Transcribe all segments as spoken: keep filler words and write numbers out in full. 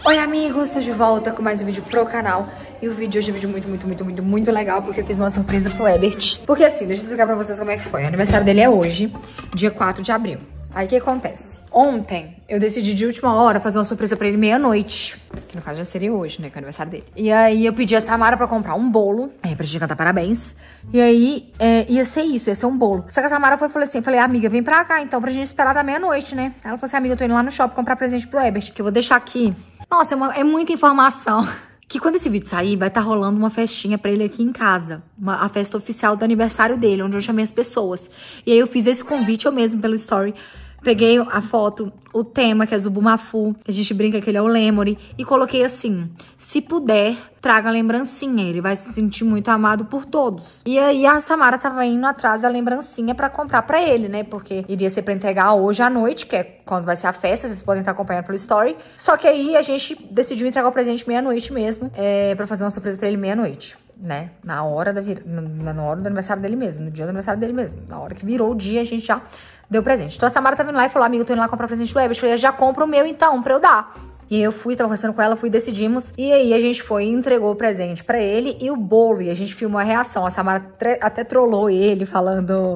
Oi amigos, estou de volta com mais um vídeo pro canal. E o vídeo de hoje é um vídeo muito, muito, muito, muito, muito legal, porque eu fiz uma surpresa pro Ebert. Porque assim, deixa eu explicar pra vocês como é que foi. O aniversário dele é hoje, dia quatro de abril. Aí o que acontece? Ontem eu decidi de última hora fazer uma surpresa pra ele meia-noite. Que no caso já seria hoje, né? Que é o aniversário dele. E aí eu pedi a Samara pra comprar um bolo. É, pra gente cantar parabéns. E aí é, ia ser isso, ia ser um bolo. Só que a Samara foi e falou assim: eu falei, amiga, vem pra cá então, pra gente esperar da meia-noite, né? Ela falou assim: amiga, eu tô indo lá no shopping comprar presente pro Ebert, que eu vou deixar aqui. Nossa, é, uma, é muita informação. Que quando esse vídeo sair, vai estar tá rolando uma festinha pra ele aqui em casa. Uma, a festa oficial do aniversário dele, onde eu chamei as pessoas. E aí eu fiz esse convite eu mesmo pelo story. Peguei a foto, o tema, que é Zubumafu, que a gente brinca que ele é o Lemuri, e coloquei assim: se puder, traga a lembrancinha, ele vai se sentir muito amado por todos. E aí a Samara tava indo atrás da lembrancinha pra comprar pra ele, né? Porque iria ser pra entregar hoje à noite, que é quando vai ser a festa, vocês podem estar acompanhando pelo story. Só que aí a gente decidiu entregar o presente meia-noite mesmo, é, pra fazer uma surpresa pra ele meia-noite. Né? Na hora da vir... na hora do aniversário dele mesmo, no dia do aniversário dele mesmo. Na hora que virou o dia, a gente já deu presente. Então a Samara tá vindo lá e falou: amiga, eu tô indo lá comprar presente do Ebert. Eu falei: já compra o meu então, pra eu dar. E aí eu fui, tava conversando com ela, fui, decidimos. E aí a gente foi e entregou o presente pra ele e o bolo. E a gente filmou a reação. A Samara até trollou ele, falando...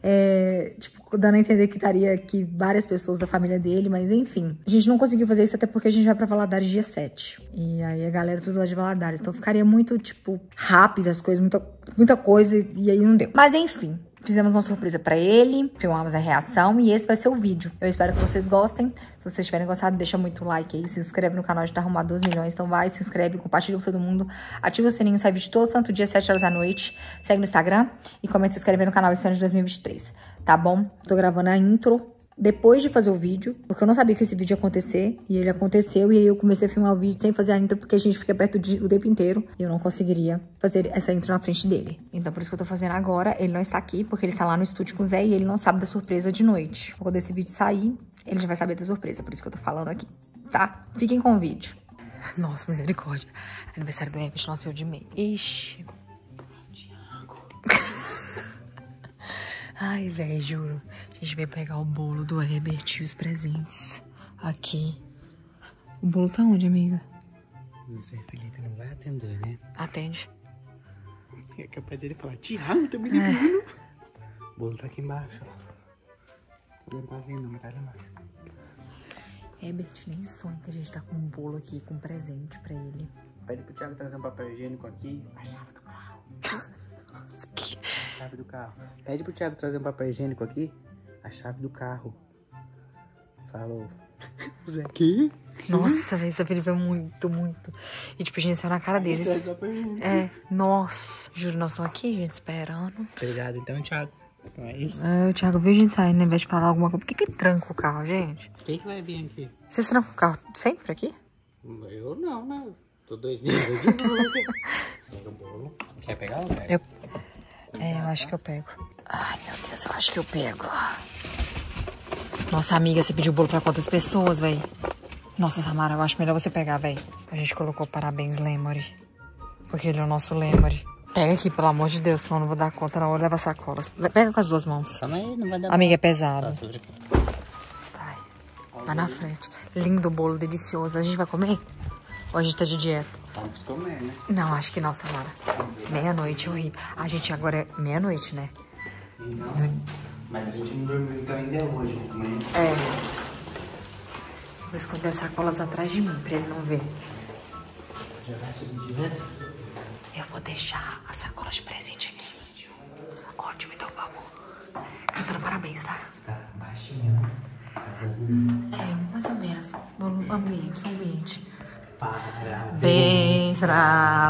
É, tipo, dando a entender que estaria aqui várias pessoas da família dele, mas enfim. A gente não conseguiu fazer isso até porque a gente vai pra Valadares dia sete. E aí a galera tudo lá de Valadares. Então ficaria muito, tipo, rápido as coisas, muita, muita coisa, e aí não deu. Mas enfim, fizemos uma surpresa pra ele, filmamos a reação e esse vai ser o vídeo. Eu espero que vocês gostem. Se vocês tiverem gostado, deixa muito like aí, se inscreve no canal, a gente tá arrumando dois milhões, então vai, se inscreve, compartilha com todo mundo, ativa o sininho, sai vídeo todo santo dia, sete horas da noite, segue no Instagram e comenta se inscrever no canal esse ano de dois mil e vinte e três, tá bom? Tô gravando a intro depois de fazer o vídeo, porque eu não sabia que esse vídeo ia acontecer, e ele aconteceu, e aí eu comecei a filmar o vídeo sem fazer a intro, porque a gente fica perto de, o tempo inteiro, e eu não conseguiria fazer essa intro na frente dele. Então por isso que eu tô fazendo agora. Ele não está aqui, porque ele está lá no estúdio com o Zé, e ele não sabe da surpresa de noite. Quando esse vídeo sair, ele já vai saber da surpresa, por isso que eu tô falando aqui, tá? Fiquem com o vídeo. Nossa, misericórdia. Aniversário do Ebert, nossa, eu de meio. Ixi. Ai, velho, juro. A gente veio pegar o bolo do Ebert e os presentes aqui. O bolo tá onde, amiga? O Zé Felipe não vai atender, né? Atende. É capaz dele falar: Tiago, tá me ligando. O bolo tá aqui embaixo, ó. Ele não tá vendo, mas tá ali embaixo. Ebert nem sonha que a gente tá com um bolo aqui, com um presente pra ele. Pede pro Thiago trazer um papel higiênico aqui. A chave do carro. A chave do carro. Pede pro Thiago trazer um papel higiênico aqui. A chave do carro. Falou. O Zé aqui? Nossa, velho, esse Felipe é muito, muito. E tipo, a gente saiu na cara deles. É, nossa. Juro, nós estamos aqui, gente, esperando. Obrigado, então, Thiago. Então é isso. É, o Thiago viu a gente saindo, né, ao invés de falar alguma coisa. Por que que ele tranca o carro, gente? Quem que vai vir aqui? Vocês trancam o carro sempre aqui? Eu não, né? Tô dois dias de novo. Pega o bolo. Quer pegar ou pega? Eu... É, eu acho que eu pego. Ai, meu Deus, eu acho que eu pego. Nossa, amiga, você pediu bolo pra quantas pessoas, véi? Nossa, Samara, eu acho melhor você pegar, véi. A gente colocou parabéns, Lemuri. Porque ele é o nosso Lemuri. Pega aqui, pelo amor de Deus, senão eu não vou dar conta na hora. Leva a sacola. Pega com as duas mãos. Calma aí, não vai dar. Amiga, é pesado. Tá, sobre aqui. Vai. Vai na frente. Lindo bolo, delicioso. A gente vai comer? Ou a gente tá de dieta? Vamos comer, né? Não, acho que não, Samara. Meia-noite, horrível. A gente agora é meia-noite, né? Não, mas a gente não dormiu, então ainda é hoje, né? Amanhã. É. Vou esconder as sacolas atrás de mim, pra ele não ver. Já vai subir direto? Eu vou deixar a sacola de presente aqui. Ótimo, então vamos. Cantando parabéns, tá? Tá baixinho, né? É, mais ou menos. No ambiente, só ambiente. Parabéns pra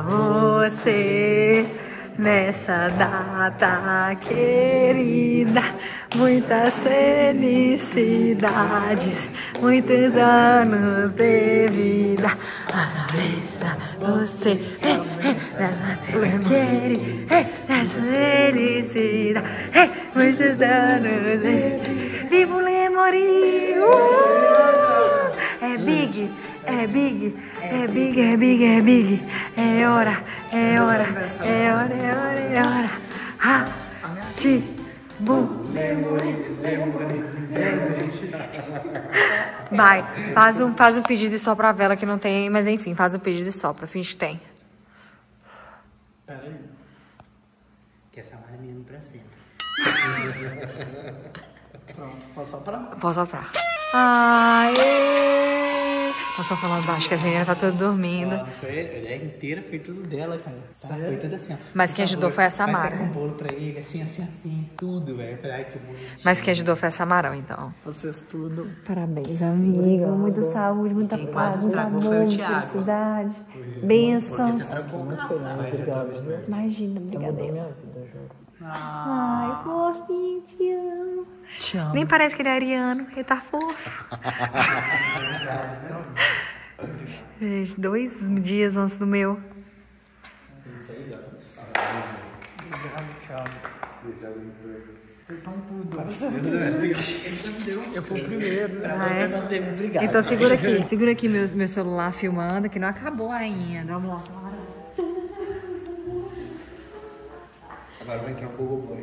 você nessa data querida, muitas felicidades, muitos anos de vida. Parabéns a você nessa data querida, nessa felicidade, muitos anos de vida. Viva o Lemuri! Uh! É big! É big, é big, é big, é big. É hora, é hora, é hora, é hora, é hora. Ha, ti, bu. Vai, faz um, faz um pedido de sopra a vela que não tem, mas enfim, faz um pedido de sopra, finge que tem. Pera aí. Que essa Samara é mesmo pra sempre. Pronto, posso soprar? Posso soprar. Aê! Nós estamos falando baixo, que as meninas estão todas dormindo. Ela foi, a ideia inteira foi tudo dela, cara. Tá? Foi tudo assim, ó. Mas quem ajudou foi a Samara. Vai ter um bolo pra ele, assim, assim, assim, tudo, velho. Ai, que bolo. Mas quem ajudou foi a Samara, então. Vocês tudo. Parabéns, amiga. Muita saúde, muita Quem paz, quase muito estragou amor, foi o Thiago. felicidade. Bênçãos. Imagina, Imagina, brincadeira. Ai, fofinho, te amo. Te amo. Nem parece que ele é ariano, ele tá fofo. Gente, dois dias antes do meu. Vocês são tudo. Eu fui o primeiro. Ah, é? Não teve obrigado. Então segura aqui, segura aqui meu, meu celular filmando, que não acabou ainda. Vamos lá, Samara. Agora vai entrar um Google Boy.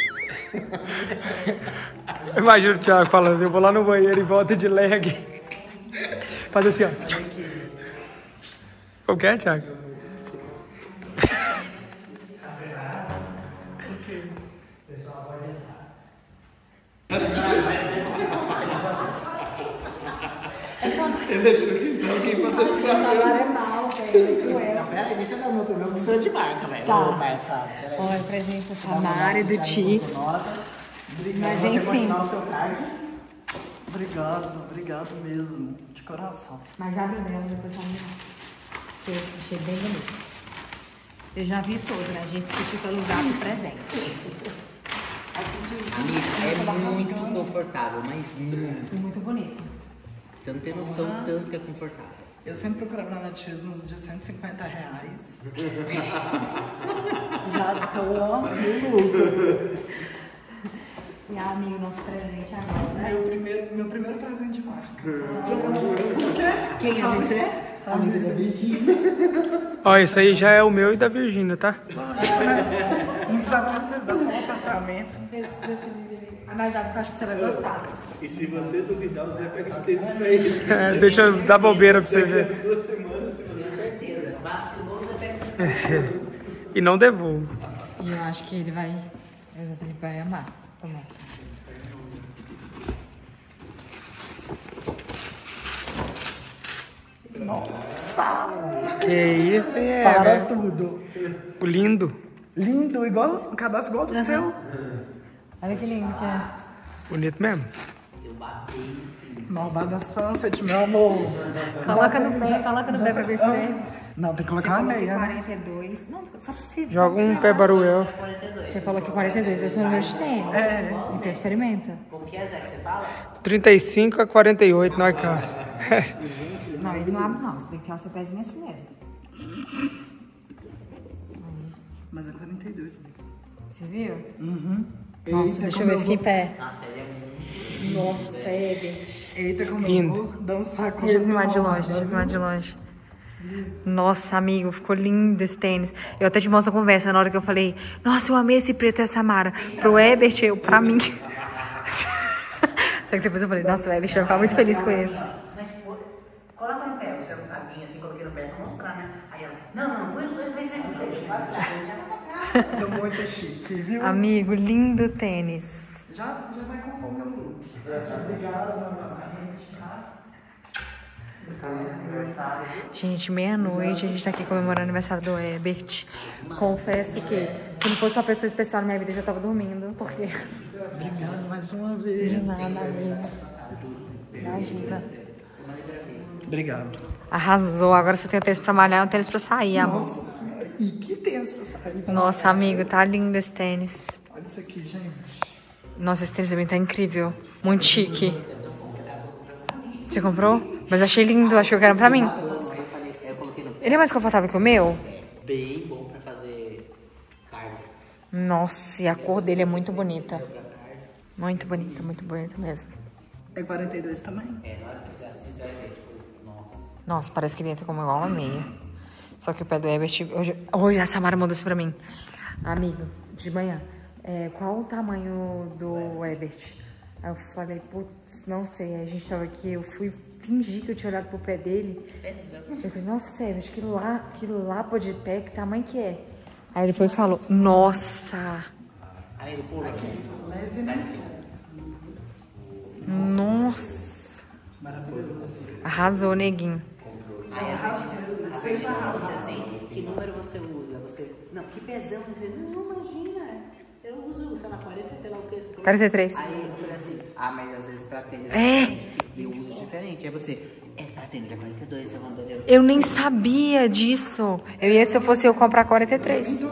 Imagina o Thiago falando assim, eu vou lá no banheiro e volto de leg. Faz assim, ó. Como que é, Thiago? Esse é Julinho, quem patrocinar. É mal, velho. Pera aí, deixa eu dar o meu primeiro professor de marca, velho. Tá. Ô, palhaçada, pera aí. Olha, presente da Samara e do Ti. Mas Você enfim. continuar o seu card. Obrigado, obrigado mesmo. De coração. Mas abre o dela depois tá melhor. Eu achei bem bonito. Eu já vi todo, né? A gente discutiu pelo usar pro presente. Amiga, é muito confortável, mas muito. Muito bonito. Você não tem noção do tanto que é confortável. Eu sempre procurava na Netshoes uns de cento e cinquenta reais. Já tô no lucro. E a amiga, nosso presente agora. Meu primeiro, meu primeiro presente de marca. Quem a gente é? Amiga da Virgínia. Ó, esse aí já é o meu e da Virgínia, tá? Não precisava nem vocês dar só um apartamento. Ah, mas eu acho que você vai gostar. E se você duvidar, o Zé pega esse tênis pra ele. É, deixa eu dar bobeira pra você ver. Daqui a duas semanas, se você Certeza. Vacilou, você pega. E não devolvo. E eu acho que ele vai. Ele vai amar. Toma. Que isso, é, Para velho. tudo. O lindo. Lindo, igual um cadastro igual do seu. Olha que lindo que é. Bonito mesmo. Malvada Sunset, meu amor. Coloca no pé, coloca no pé pra ver se você. Não, tem que Você colocar falou uma que meia. né? quarenta e dois. Não, só pra você. Joga só um pra pé você baruel. Você falou que quarenta e dois é o seu número de tênis. É. Então experimenta. Como que é, Zé, que você fala? trinta e cinco a quarenta e oito, nós cá. Não, ele não abre não. Você tem que enfiar o seu pezinho assim mesmo. Mas é quarenta e dois. Você viu? Uhum. Nossa, Eita, deixa eu como ver, fica em vou- pé. Nossa, ele é muito. Nossa, Ebert. Eita, como Lindo. eu vou dançar com Deixa eu o filmar de malvado, longe, deixa eu viu? filmar de longe. Nossa, amigo, ficou lindo esse tênis. Eu até te mostro a conversa na hora que eu falei, nossa, eu amei esse preto e a Samara. Pro Ebert, eu, pra mim. Só que depois eu falei, nossa, o Ebert vai ficar muito feliz com esse. Mas pô, coloca no pé, você sentadinha assim, coloquei no pé pra mostrar, né? Aí ela, não, não, põe os dois pra frente, frente, quase Tô muito chique, viu? Amigo, lindo tênis. Já, já vai comprar o meu look. Obrigado, novamente, tá? Gente, meia-noite, a gente tá aqui comemorando o aniversário do Ebert. Confesso que se não fosse uma pessoa especial na minha vida, eu já tava dormindo, porque... Obrigado mais uma vez. De nada, amiga. Imagina. Obrigado. Arrasou. Agora você tem o tênis pra malhar e um tênis pra sair, amor. Nossa senhora. E que tênis pra sair? Nossa, amigo, tá lindo esse tênis. Olha isso aqui, gente. Nossa, esse tênis também tá incrível. Muito chique. Você comprou? Mas achei lindo, acho que eu quero pra mim. Eu falei, eu coloquei no pé. Ele é mais confortável que o meu? Bem bom pra fazer cardio. Nossa, e a cor dele é muito bonita. Muito bonita, muito bonita mesmo. É quarenta e dois também? É, na hora que você fizer assim, você vai ver, tipo, nossa. Nossa, parece que ele entra como igual uma meia. Só que o pé do Ebert... Hoje, hoje a Samara mandou isso pra mim. Amigo, de manhã. É, qual o tamanho do Ebert? Aí eu falei, putz, não sei. Aí a gente tava aqui, eu fui fingir que eu tinha olhado pro pé dele. Eu falei, nossa, sério, acho que lá, aquilo lá pô de pé, que tamanho que é? Aí ele foi e falou, nossa. Aí ele pula assim. Nossa. Arrasou, neguinho. Aí a gente fala você assim, que número você usa? Você, não, que pesão você. Não, imagina. Eu uso, sei lá, quarenta, sei lá o que. quarenta e três. Aí eu falei assim, ah, mas às vezes pra tênis É. diferente, e eu uso diferente. Aí você, é, pra tênis é quarenta e dois, você mandou eu. Eu nem sabia disso. Eu ia, se eu fosse eu, comprar quarenta e três.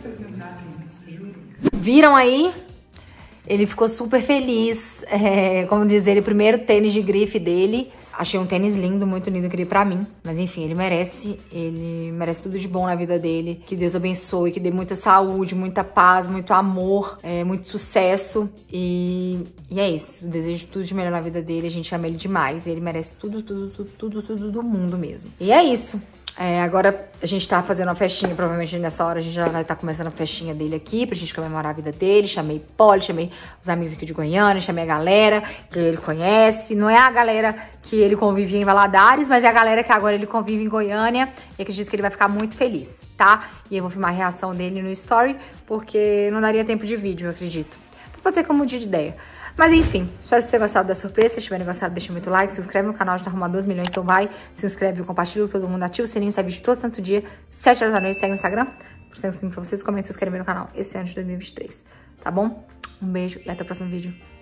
Viram aí? Ele ficou super feliz. É, como diz ele, primeiro tênis de grife dele. Achei um tênis lindo, muito lindo, queria pra mim. Mas enfim, ele merece. Ele merece tudo de bom na vida dele. Que Deus abençoe, que dê muita saúde, muita paz, muito amor, é, muito sucesso. E, e é isso. Desejo tudo de melhor na vida dele. A gente ama ele demais. Ele merece tudo, tudo, tudo, tudo, tudo do mundo mesmo. E é isso. É, agora a gente tá fazendo uma festinha, provavelmente nessa hora a gente já vai estar tá começando a festinha dele aqui, pra gente comemorar a vida dele. Chamei Polly, chamei os amigos aqui de Goiânia, chamei a galera que ele conhece. Não é a galera que ele convivia em Valadares, mas é a galera que agora ele convive em Goiânia. E acredito que ele vai ficar muito feliz, tá? E eu vou filmar a reação dele no story, porque não daria tempo de vídeo, eu acredito. Pode ser que eu mude de ideia. Mas enfim, espero que vocês tenham gostado da surpresa. Se tiverem gostado, deixa muito like, se inscreve no canal, a gente tá arrumando dois milhões, então vai, se inscreve e compartilha com todo mundo, ativa o sininho, sai vídeo todo santo dia, sete horas da noite, segue no Instagram, por cento pra vocês, comenta, se inscreve no canal esse ano de dois mil e vinte e três, tá bom? Um beijo e até o próximo vídeo.